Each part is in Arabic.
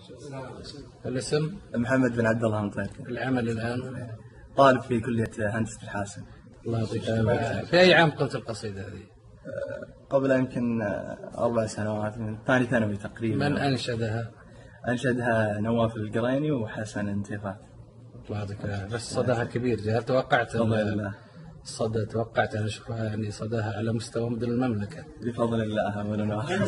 الاسم؟ محمد بن عبد الله مطير. العمل الآن؟ طالب في كلية هندسة الحاسب. الله يعطيك العافية. في أي عام قلت القصيدة هذه؟ قبل يمكن 4 سنوات، من ثاني ثانوي تقريبا. من أنشدها؟ أنشدها نواف القريني وحسن انتفاع. الله يعطيك العافية. بس صداها كبير، هل توقعت الصدى؟ توقعت أن أشوفها يعني صداها على مستوى مدن المملكة؟ بفضل الله أولا وآخرا.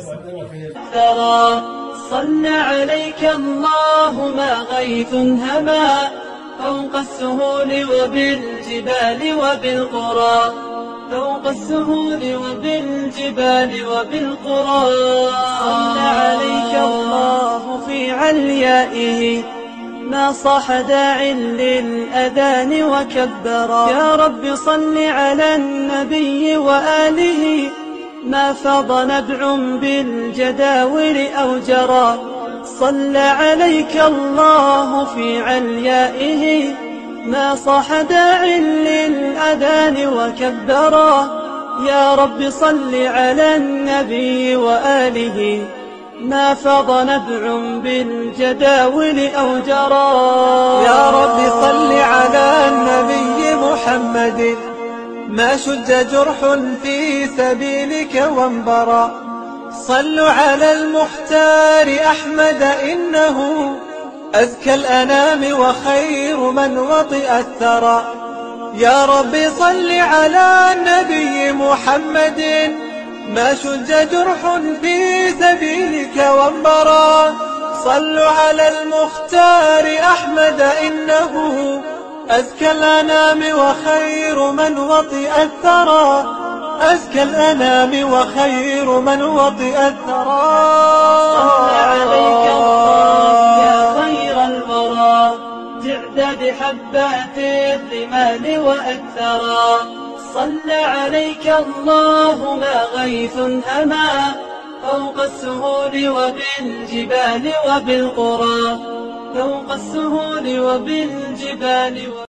ترى صلى عليك الله ما غيث هما فوق السهول وبالجبال وبالقرى، فوق السهول وبالجبال وبالقرى. صلى عليك الله في عليائه ما صاح داع للأذان وكبرا. يا رب صل على النبي وآله ما فاض نبع بالجداول أو جرى. صلى عليك الله في عليائه ما صاح داع للأذان وكبرا. يا رب صل على النبي وآله ما فاض نبع بالجداول أو جرى. يا رب صل على النبي محمد ما شج جرح في سبيلك وانبرى. صلوا على المختار أحمد إنه أزكى الأنام وخير من وطئ الثرى. يا رب صل على النبي محمد ما شج جرح في سبيلك وانبرى. صلوا على المختار أحمد إنه أزكى الأنام وخير من وطئ الثرى. أزكى الأنام وخير من وطئ الثرى. صلى عليك الله يا خير الورى تعداد حبات الرمال وأكثرا. صلى عليك الله ما غيث هما فوق السهول وبالجبال وبالقرى، فوق السهول وبالجبال